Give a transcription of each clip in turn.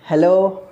Hello,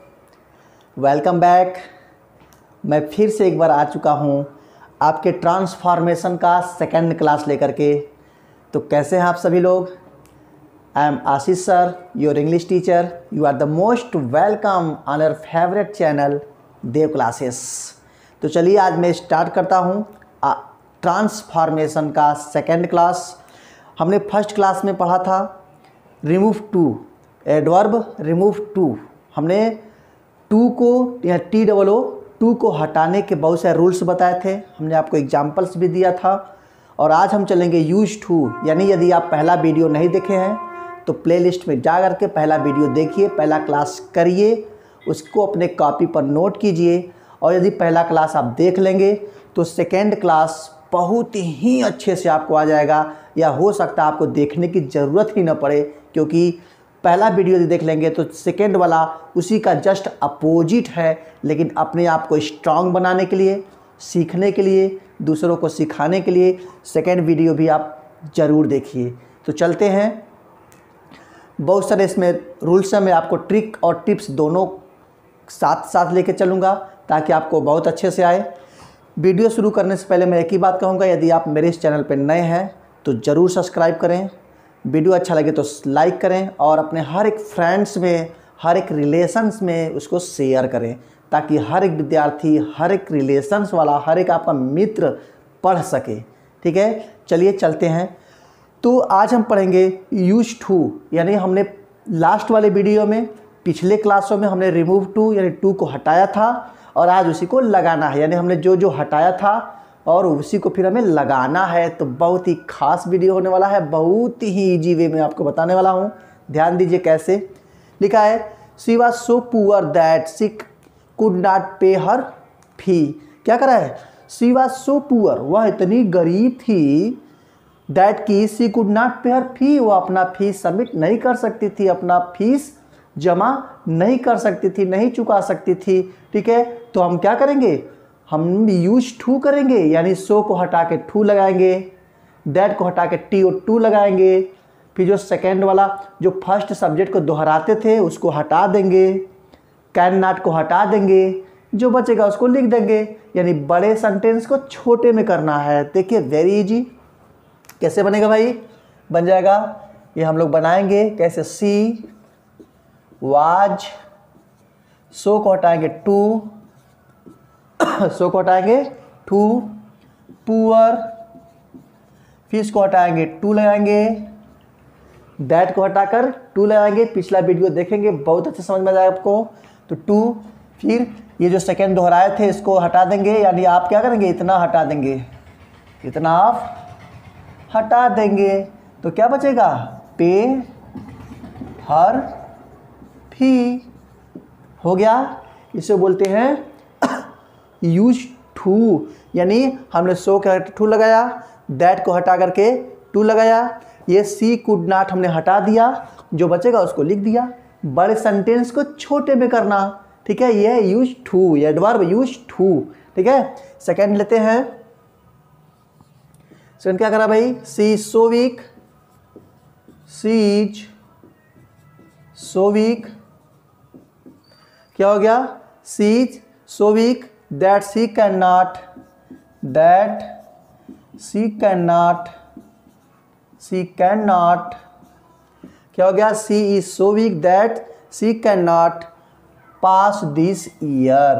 welcome back. मैं फिर से एक बार आ चुका हूँ आपके ट्रांसफॉर्मेशन का सेकंड क्लास लेकर के। तो कैसे हैं आप सभी लोग? I am Ashish sir, your English teacher. You are the most welcome on your favourite channel Dev classes. तो चलिए आज मैं स्टार्ट करता हूँ ट्रांसफॉर्मेशन का सेकंड क्लास। हमने फर्स्ट क्लास में पढ़ा था remove too, adverb remove too. हमने टू को या टू को हटाने के बहुत सारे रूल्स बताए थे, हमने आपको एग्जाम्पल्स भी दिया था। और आज हम चलेंगे यूज टू, यानी यदि आप पहला वीडियो नहीं देखे हैं तो प्लेलिस्ट में जा कर के पहला वीडियो देखिए, पहला क्लास करिए, उसको अपने कॉपी पर नोट कीजिए। और यदि पहला क्लास आप देख लेंगे तो सेकेंड क्लास बहुत ही अच्छे से आपको आ जाएगा, या हो सकता है आपको देखने की ज़रूरत ही ना पड़े, क्योंकि पहला वीडियो यदि देख लेंगे तो सेकेंड वाला उसी का जस्ट अपोजिट है। लेकिन अपने आप को स्ट्रांग बनाने के लिए, सीखने के लिए, दूसरों को सिखाने के लिए सेकेंड वीडियो भी आप ज़रूर देखिए। तो चलते हैं, बहुत सारे इसमें रूल्स हैं, मैं आपको ट्रिक और टिप्स दोनों साथ साथ लेके चलूँगा ताकि आपको बहुत अच्छे से आए। वीडियो शुरू करने से पहले मैं एक ही बात कहूँगा, यदि आप मेरे इस चैनल पर नए हैं तो ज़रूर सब्सक्राइब करें, वीडियो अच्छा लगे तो लाइक करें और अपने हर एक फ्रेंड्स में, हर एक रिलेशंस में उसको शेयर करें, ताकि हर एक विद्यार्थी, हर एक रिलेशंस वाला, हर एक आपका मित्र पढ़ सके। ठीक है, चलिए चलते हैं। तो आज हम पढ़ेंगे यूज टू, यानी हमने लास्ट वाले वीडियो में, पिछले क्लासों में हमने रिमूव टू यानी टू को हटाया था और आज उसी को लगाना है, यानी हमने जो जो हटाया था और उसी को फिर हमें लगाना है। तो बहुत ही खास वीडियो होने वाला है, बहुत ही इजी वे में आपको बताने वाला हूँ। ध्यान दीजिए कैसे लिखा है। She was so poor that she could not pay her फी। क्या करा है? शी वॉज सो पुअर, वह इतनी गरीब थी, दैट की she could not pay her फी, वो अपना फीस सबमिट नहीं कर सकती थी, अपना फीस जमा नहीं कर सकती थी, नहीं चुका सकती थी। ठीक है, तो हम क्या करेंगे? हम यूज टू करेंगे, यानी सो को हटा के टू लगाएंगे, दैट को हटा के टी और टू लगाएंगे। फिर जो सेकेंड वाला, जो फर्स्ट सब्जेक्ट को दोहराते थे उसको हटा देंगे, कैन नॉट को हटा देंगे, जो बचेगा उसको लिख देंगे। यानी बड़े सेंटेंस को छोटे में करना है। देखिए वेरी इजी। कैसे बनेगा भाई? बन जाएगा, ये हम लोग बनाएंगे कैसे। सी वाज, सो को हटाएंगे टू, सो को हटाएंगे टू, पुअर, फिश को हटाएंगे टू लगाएंगे, दैट को हटाकर टू लगाएंगे। पिछला वीडियो देखेंगे, बहुत अच्छे समझ में आएगा आपको। तो टू, फिर ये जो सेकेंड दोहराए थे इसको हटा देंगे, यानी आप क्या करेंगे? इतना हटा देंगे, इतना आप हटा देंगे, तो क्या बचेगा? पे हर फी। हो गया, इसे बोलते हैं यूज टू। यानी हमने सो के टू लगाया, दैट को हटा करके टू लगाया, ये सी कुड नॉट हमने हटा दिया, जो बचेगा उसको लिख दिया। बड़े सेंटेंस को छोटे में करना। ठीक है, ये यूज टू, ये एडवर्ब यूज टू। ठीक है, सेकेंड लेते हैं। सेकेंड क्या करा भाई? She so weak, she is so weak. क्या हो गया? She is so weak that she cannot क्या हो गया? she is so weak that she cannot pass this year,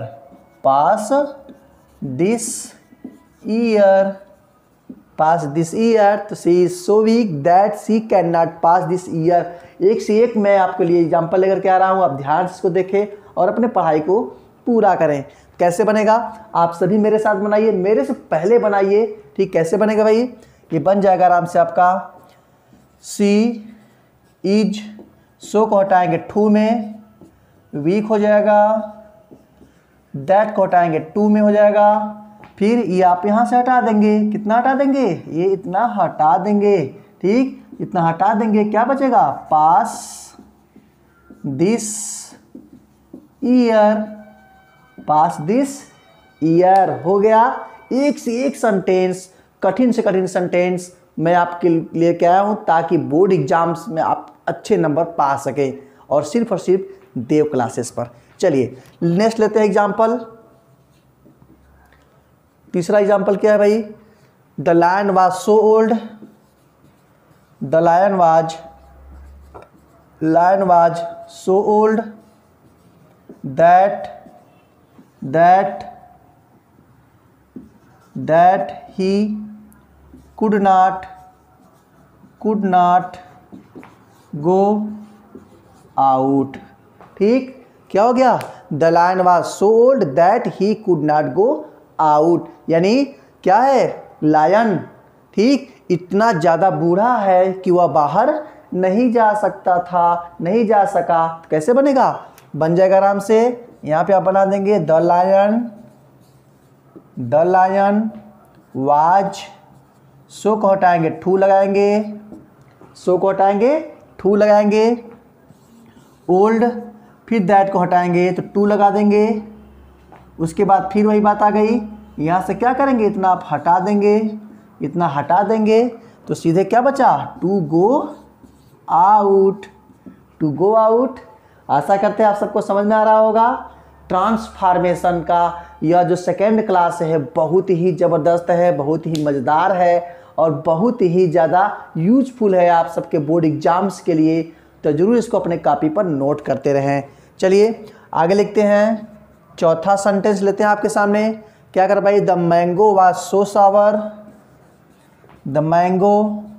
तो she is so weak that she cannot pass this year। एक से एक मैं आपके लिए एग्जाम्पल लेकर के आ रहा हूँ, आप ध्यान से इसको देखें और अपने पढ़ाई को पूरा करें। कैसे बनेगा? आप सभी मेरे साथ बनाइए, मेरे से पहले बनाइए। ठीक, कैसे बनेगा भाई? ये बन जाएगा आराम से आपका। सी इज, सो को हटाएंगे टू में, वीक हो जाएगा, दैट को हटाएंगे टू में हो जाएगा। फिर ये आप यहाँ से हटा देंगे, कितना हटा देंगे? ये इतना हटा देंगे। ठीक, इतना हटा देंगे, क्या बचेगा? Pass this year, pass this year. हो गया। एक से एक सेंटेंस, कठिन से कठिन सेंटेंस मैं आपके लिए क्या आया हूँ ताकि बोर्ड एग्जाम्स में आप अच्छे नंबर पा सकें। और सिर्फ देव क्लासेस पर। चलिए नेक्स्ट लेते हैं एग्जाम्पल। तीसरा एग्जाम्पल क्या है भाई? The lion was so old, the lion was so old that he could not go out। ठीक, क्या हो गया? The lion was so old that he could not go out, यानी क्या है? लायन, ठीक, इतना ज़्यादा बूढ़ा है कि वह बाहर नहीं जा सकता था, नहीं जा सका। कैसे बनेगा? बन जाएगा आराम से। यहाँ पे आप बना देंगे द लायन वाज, सो को हटाएंगे ठू लगाएंगे, सो को हटाएंगे ठू लगाएंगे, ओल्ड, फिर दैट को हटाएंगे तो टू लगा देंगे। उसके बाद फिर वही बात आ गई, यहाँ से क्या करेंगे? इतना आप हटा देंगे, इतना हटा देंगे तो सीधे क्या बचा? To go out, to go out. आशा करते हैं आप सबको समझ में आ रहा होगा। ट्रांसफॉर्मेशन का यह जो सेकेंड क्लास है बहुत ही ज़बरदस्त है, बहुत ही मज़ेदार है और बहुत ही ज़्यादा यूजफुल है आप सबके बोर्ड एग्जाम्स के लिए। तो ज़रूर इसको अपने कॉपी पर नोट करते रहें। चलिए आगे लिखते हैं। चौथा सेंटेंस लेते हैं आपके सामने। क्या कर भाई? The mango was so sour, the mango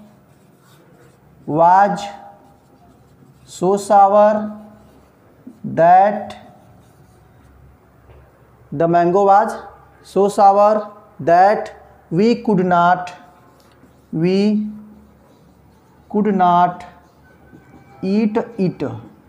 was so sour that the mango was so sour that we could not eat it।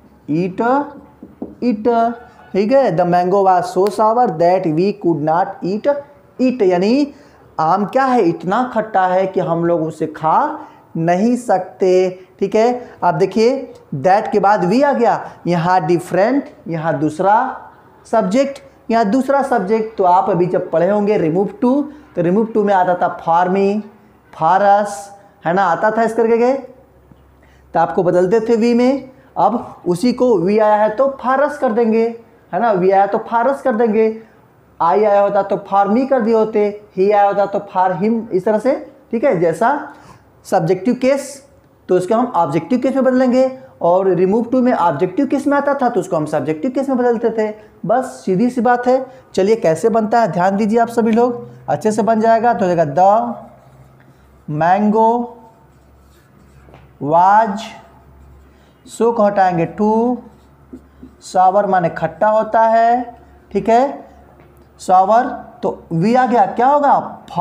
ठीक है, the mango was so sour that we could not eat it, यानी आम क्या है? इतना खट्टा है कि हम लोग उसे खा नहीं सकते। ठीक है, आप देखिए दैट के बाद वी आ गया, यहाँ डिफरेंट, यहाँ दूसरा सब्जेक्ट, यहाँ दूसरा सब्जेक्ट। तो आप अभी जब पढ़े होंगे रिमूव टू, तो रिमूव टू में आता था फॉर मी, फॉर अस, है ना, आता था इस करके गए, तो आपको बदलते थे वी में। अब उसी को वी आया है तो फॉर अस कर देंगे, है ना, वी आया तो फॉर अस कर देंगे। आई आया होता तो फॉर मी कर दिए होते, ही आया होता तो फॉर हिम, इस तरह से। ठीक है, जैसा सब्जेक्टिव केस तो उसको हम ऑब्जेक्टिव केस में बदलेंगे, और रिमूव टू में ऑब्जेक्टिव केस में आता था तो उसको हम सब्जेक्टिव केस में बदलते थे। बस सीधी सी बात है। चलिए कैसे बनता है ध्यान दीजिए आप सभी लोग, अच्छे से बन जाएगा। तो हो जाएगा द मैंगो वाज, सो को हटाएंगे टू, सावर माने खट्टा होता है। ठीक है, सावर तो वी आ गया, क्या होगा?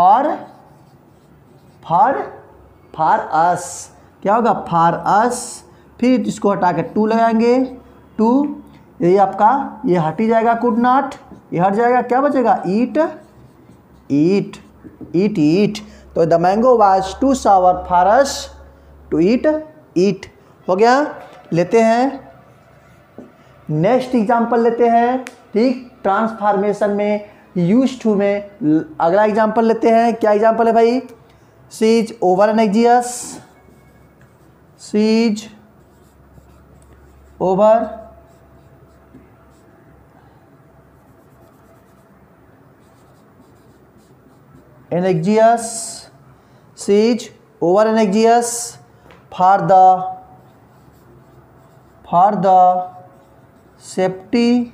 फॉर अस, क्या होगा? For us. फिर इसको हटा के टू लगाएंगे, टू, ये आपका ये हट ही जाएगा, कुड नॉट, ये हट जाएगा, क्या बचेगा? ईट। तो the mango was too sour for us to eat. हो गया। लेते हैं नेक्स्ट एग्जाम्पल लेते हैं। ठीक, ट्रांसफॉर्मेशन में यूज टू में अगला एग्जाम्पल लेते हैं। क्या एग्जाम्पल है भाई? She is over energious, she is over energious, she is over energious for the safety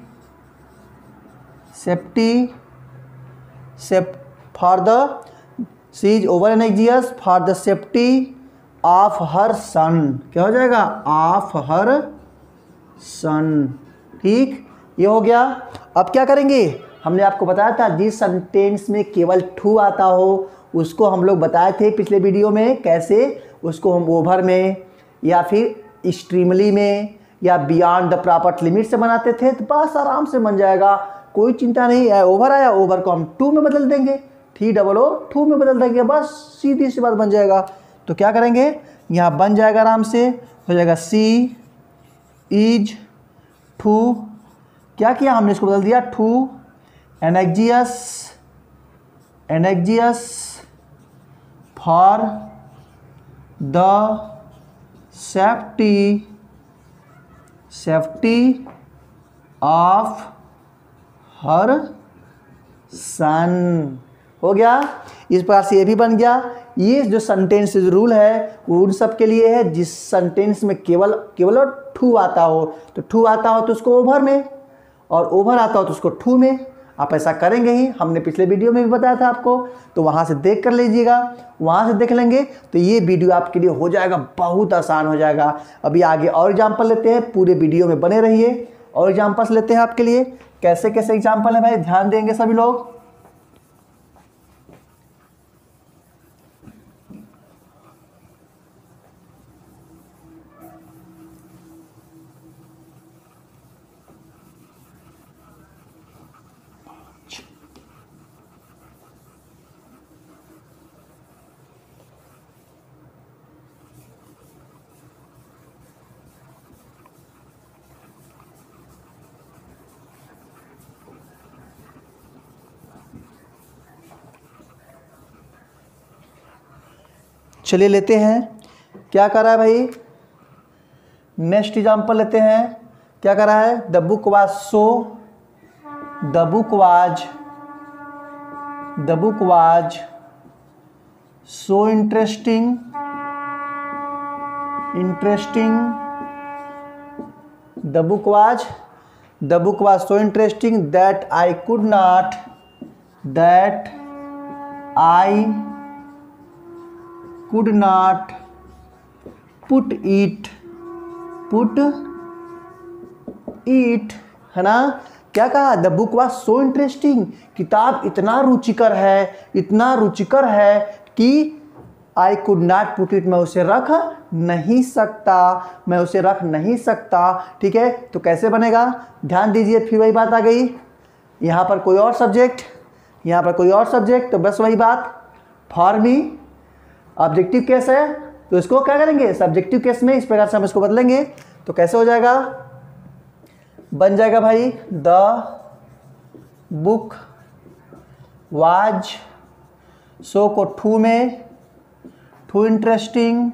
for the she is over energious for the safety of her son. क्या हो जाएगा? Of her son. ठीक, ये हो गया। अब क्या करेंगे? हमने आपको बताया था जिस सेंटेंस में केवल टू आता हो उसको हम लोग बताए थे पिछले वीडियो में, कैसे उसको हम ओवर में या फिर एक्सट्रीमली में या बियॉन्ड द प्रॉपर लिमिट से बनाते थे। तो बस आराम से बन जाएगा, कोई चिंता नहीं है। ओवर आया, ओवर को हम टू में बदल देंगे, टू में बदल देंगे, बस सीधी सी बात बन जाएगा। तो क्या करेंगे? यहाँ बन जाएगा आराम से, हो जाएगा सी इज टू, क्या किया हमने? इसको बदल दिया too energious for the safety of her son. हो गया। इस प्रकार से ये भी बन गया। ये जो सेंटेंस रूल है वो उन सब के लिए है जिस सेंटेंस में केवल टू आता हो। तो टू आता हो तो उसको ओवर में, और ओवर आता हो तो उसको टू में। आप ऐसा करेंगे ही, हमने पिछले वीडियो में भी बताया था आपको, तो वहाँ से देख कर लीजिएगा। वहाँ से देख लेंगे तो ये वीडियो आपके लिए हो जाएगा, बहुत आसान हो जाएगा। अभी आगे और एग्जाम्पल लेते हैं, पूरे वीडियो में बने रहिए। और एग्जाम्पल्स लेते हैं आपके लिए। कैसे कैसे एग्जाम्पल है भाई, ध्यान देंगे सभी लोग। चलिए लेते हैं, क्या कर रहा है भाई। नेक्स्ट एग्जाम्पल लेते हैं। क्या कर रहा है, the book was so, the book was so interesting the book was so interesting that I could not put it, है ना। क्या कहा, the book was so interesting, किताब इतना रुचिकर है कि I could not put it, मैं उसे रख नहीं सकता। ठीक है, तो कैसे बनेगा, ध्यान दीजिए। फिर वही बात आ गई, यहाँ पर कोई और सब्जेक्ट, तो बस वही बात। फॉर मी ऑब्जेक्टिव केस है तो इसको क्या करेंगे, सब्जेक्टिव केस में इस प्रकार से हम इसको बदलेंगे। तो कैसे हो जाएगा, बन जाएगा भाई, द बुक वाज सो को टू में, टू इंटरेस्टिंग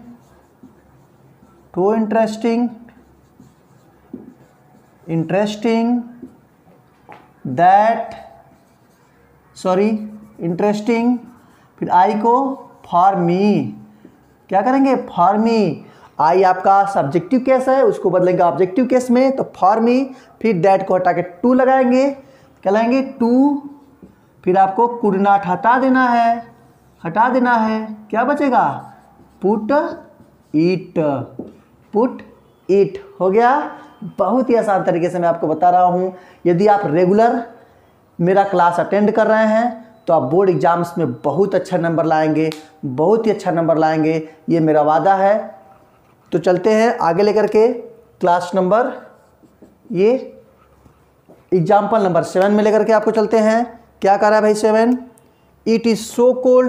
फिर आई को फॉर मी, क्या करेंगे, फॉर मी। आई आपका सब्जेक्टिव केस है, उसको बदलेंगे ऑब्जेक्टिव केस में, तो फॉर मी। फिर दैट को हटा के टू लगाएंगे, क्या लगाएंगे, टू। फिर आपको कुड नॉट हटा देना है, क्या बचेगा, पुट इट। हो गया। बहुत ही आसान तरीके से मैं आपको बता रहा हूँ। यदि आप रेगुलर मेरा क्लास अटेंड कर रहे हैं तो आप बोर्ड एग्जाम्स में बहुत अच्छा नंबर लाएंगे, बहुत ही अच्छा नंबर लाएंगे, ये मेरा वादा है। तो चलते हैं आगे लेकर के क्लास नंबर, ये एग्जाम्पल नंबर 7 में लेकर के आपको चलते हैं। क्या कर रहा है भाई 7, it is so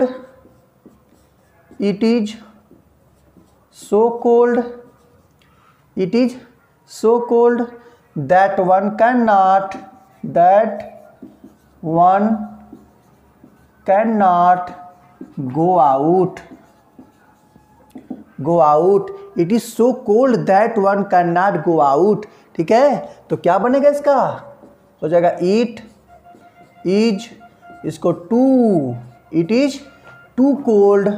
cold that one can not go out. It is so cold that one cannot go out. ठीक है, तो क्या बनेगा इसका, हो जाएगा it is, इसको too, it is too cold,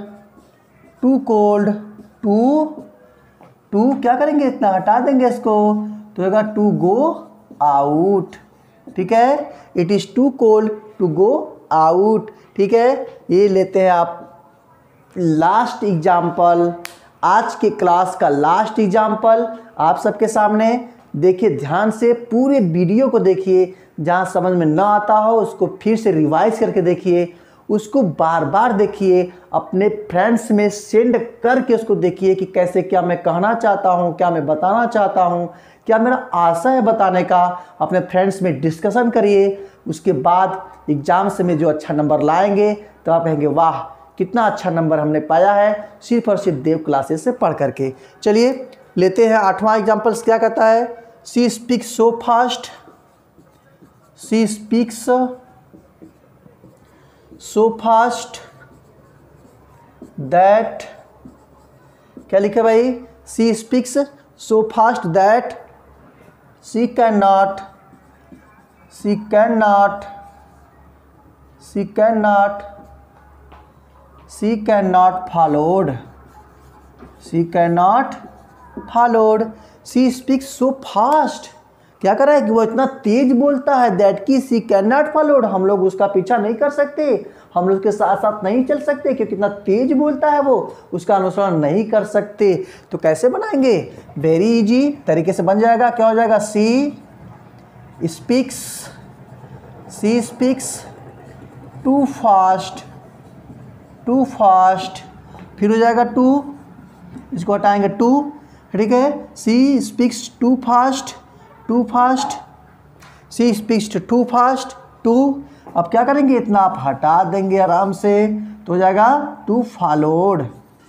too क्या करेंगे, इतना हटा देंगे इसको, तो होगा टू गो आउट। ठीक है, it is too cold to go out. ठीक है, ये लेते हैं आप लास्ट एग्जाम्पल, आज के क्लास का लास्ट एग्जाम्पल आप सबके सामने। देखिए ध्यान से, पूरे वीडियो को देखिए, जहाँ समझ में ना आता हो उसको फिर से रिवाइज करके देखिए, उसको बार बार देखिए, अपने फ्रेंड्स में सेंड करके उसको देखिए कि कैसे, क्या मैं कहना चाहता हूँ, क्या मैं बताना चाहता हूँ, क्या मेरा आशा है बताने का। अपने फ्रेंड्स में डिस्कशन करिए, उसके बाद एग्जाम से में जो अच्छा नंबर लाएंगे तो आप कहेंगे वाह कितना अच्छा नंबर हमने पाया है सिर्फ और सिर्फ देव क्लासेस से पढ़ करके। चलिए लेते हैं 8वां एग्जाम्पल्स। क्या कहता है, she speaks so fast, she speaks so fast that, क्या लिखा भाई, she speaks so fast that she can she can not followed, she can not followed. She speaks so fast, क्या कर रहा है कि वो इतना तेज बोलता है, दैट की शी कैन नॉट फॉलोड, हम लोग उसका पीछा नहीं कर सकते, हम लोग उसके साथ साथ नहीं चल सकते क्योंकि इतना तेज बोलता है वो, उसका अनुसरण नहीं कर सकते। तो कैसे बनाएंगे? वेरी इजी तरीके से बन जाएगा। क्या हो जाएगा? शी स्पीक्स टू फास्ट, फिर हो जाएगा टू, इसको हटाएंगे टू, ठीक है। She speaks too fast, she speaks too fast, too. अब क्या करेंगे? इतना आप हटा देंगे आराम से, तो हो जाएगा टू फॉलोड,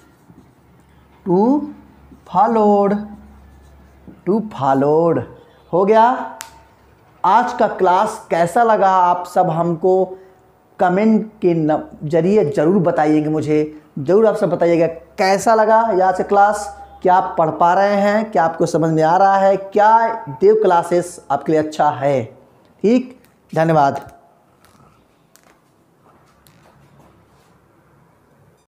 हो गया। आज का क्लास कैसा लगा आप सब हमको कमेंट के जरिए ज़रूर बताइएगा, मुझे ज़रूर आप सब बताइएगा कैसा लगा ये आज का क्लास। क्या आप पढ़ पा रहे हैं? क्या आपको समझ में आ रहा है? क्या देव क्लासेस आपके लिए अच्छा है? ठीक, धन्यवाद।